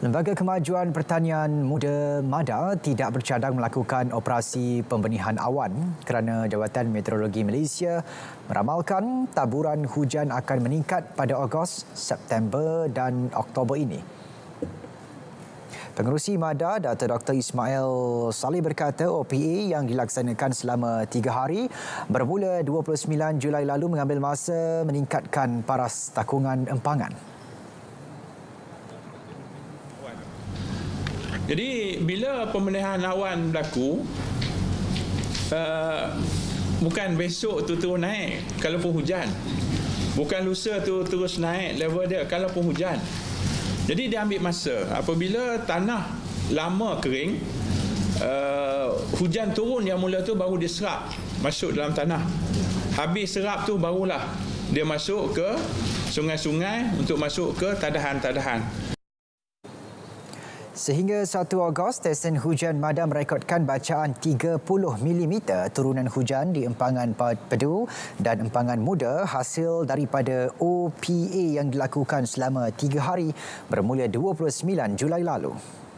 Lembaga Kemajuan Pertanian Muda MADA tidak bercadang melakukan operasi pembenihan awan kerana Jabatan Meteorologi Malaysia meramalkan taburan hujan akan meningkat pada Ogos, September dan Oktober ini. Pengerusi MADA, Dr. Ismail Saleh berkata OPA yang dilaksanakan selama 3 hari bermula 29 Julai lalu mengambil masa meningkatkan paras takungan empangan. Jadi bila pembenihan awan berlaku, bukan besok tu terus naik kalau pun hujan. Bukan lusa tu terus naik level dia kalau pun hujan. Jadi dia ambil masa. Apabila tanah lama kering, hujan turun yang mula tu baru dia serap masuk dalam tanah. Habis serap tu barulah dia masuk ke sungai-sungai untuk masuk ke tadahan-tadahan. Sehingga 1 Ogos, stesen hujan MADA merekodkan bacaan 30 mm turunan hujan di empangan Pedu dan empangan Muda hasil daripada OPA yang dilakukan selama 3 hari bermula 29 Julai lalu.